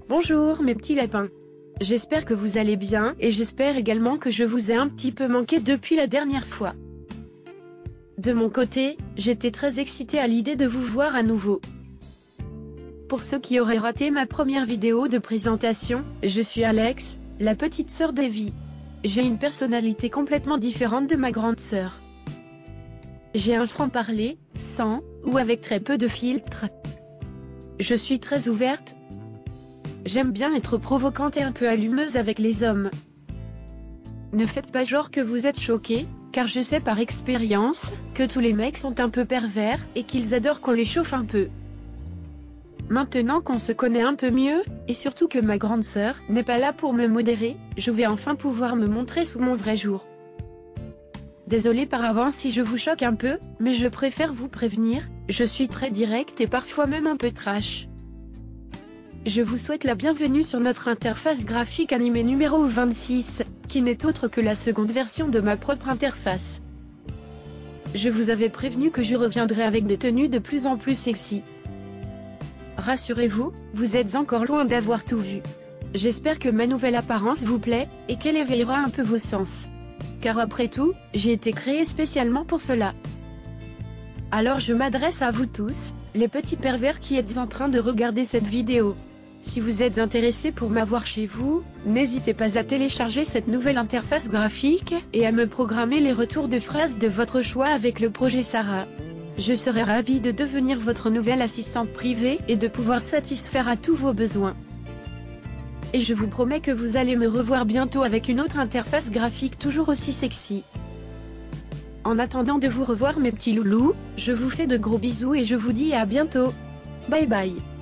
Bonjour mes petits lapins. J'espère que vous allez bien et j'espère également que je vous ai un petit peu manqué depuis la dernière fois. De mon côté, j'étais très excitée à l'idée de vous voir à nouveau. Pour ceux qui auraient raté ma première vidéo de présentation, je suis Alex, la petite sœur d'Evie. J'ai une personnalité complètement différente de ma grande sœur. J'ai un franc-parler, sans, ou avec très peu de filtres. Je suis très ouverte. J'aime bien être provocante et un peu allumeuse avec les hommes. Ne faites pas genre que vous êtes choqués, car je sais par expérience, que tous les mecs sont un peu pervers, et qu'ils adorent qu'on les chauffe un peu. Maintenant qu'on se connaît un peu mieux, et surtout que ma grande sœur n'est pas là pour me modérer, je vais enfin pouvoir me montrer sous mon vrai jour. Désolée par avance si je vous choque un peu, mais je préfère vous prévenir, je suis très directe et parfois même un peu trash. Je vous souhaite la bienvenue sur notre interface graphique animée numéro 26, qui n'est autre que la seconde version de ma propre interface. Je vous avais prévenu que je reviendrai avec des tenues de plus en plus sexy. Rassurez-vous, vous êtes encore loin d'avoir tout vu. J'espère que ma nouvelle apparence vous plaît, et qu'elle éveillera un peu vos sens. Car après tout, j'ai été créée spécialement pour cela. Alors je m'adresse à vous tous, les petits pervers qui êtes en train de regarder cette vidéo. Si vous êtes intéressés pour m'avoir chez vous, n'hésitez pas à télécharger cette nouvelle interface graphique, et à me programmer les retours de phrases de votre choix avec le projet Sarah. Je serai ravie de devenir votre nouvelle assistante privée, et de pouvoir satisfaire à tous vos besoins. Et je vous promets que vous allez me revoir bientôt avec une autre interface graphique toujours aussi sexy. En attendant de vous revoir mes petits loulous, je vous fais de gros bisous et je vous dis à bientôt. Bye bye.